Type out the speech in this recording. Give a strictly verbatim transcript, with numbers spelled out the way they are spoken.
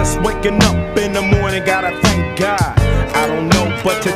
Just waking up in the morning, gotta thank God. I don't know, but